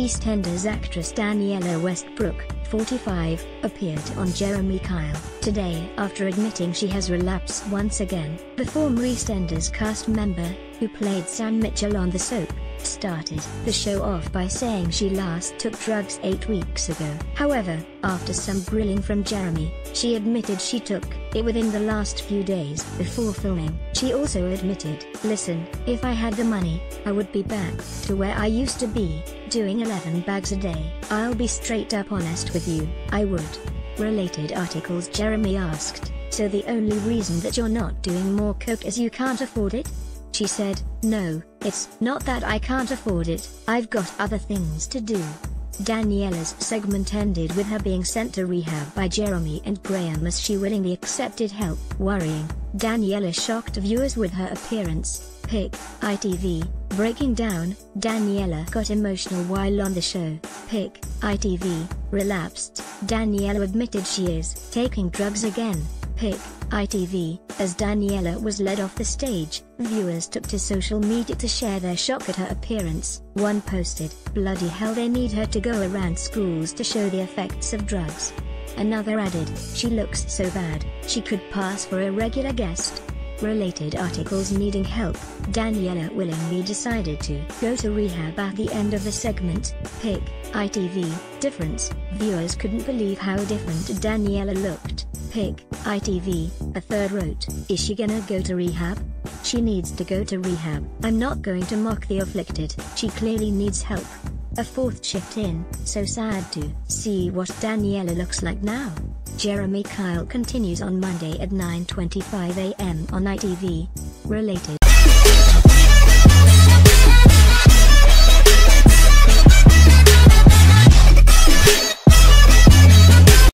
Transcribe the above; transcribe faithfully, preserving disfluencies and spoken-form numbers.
EastEnders actress Danniella Westbrook, forty-five, appeared on Jeremy Kyle today after admitting she has relapsed once again. The former EastEnders cast member, who played Sam Mitchell on the soap, started the show off by saying she last took drugs eight weeks ago. However, after some grilling from Jeremy, she admitted she took it within the last few days before filming. She also admitted, "Listen, if I had the money, I would be back to where I used to be, doing eleven bags a day. I'll be straight up honest with you, I would." Related articles. Jeremy asked, "So the only reason that you're not doing more coke is you can't afford it?" She said, "No, it's not that I can't afford it, I've got other things to do." Danniella's segment ended with her being sent to rehab by Jeremy and Graham as she willingly accepted help. Worrying, Danniella shocked viewers with her appearance. Pic, I T V, breaking down, Danniella got emotional while on the show. Pic, I T V, relapsed, Danniella admitted she is taking drugs again. Pic, I T V, as Danniella was led off the stage, viewers took to social media to share their shock at her appearance. One posted, "Bloody hell, they need her to go around schools to show the effects of drugs." Another added, "She looks so bad, she could pass for a regular guest." Related articles. Needing help, Danniella willingly decided to go to rehab at the end of the segment. Pic, I T V, difference, viewers couldn't believe how different Danniella looked. Pic, I T V, a third wrote, "Is she gonna go to rehab? She needs to go to rehab. I'm not going to mock the afflicted, she clearly needs help." A fourth chipped in, "So sad to see what Danniella looks like now." Jeremy Kyle continues on Monday at nine twenty-five a m on I T V. Related.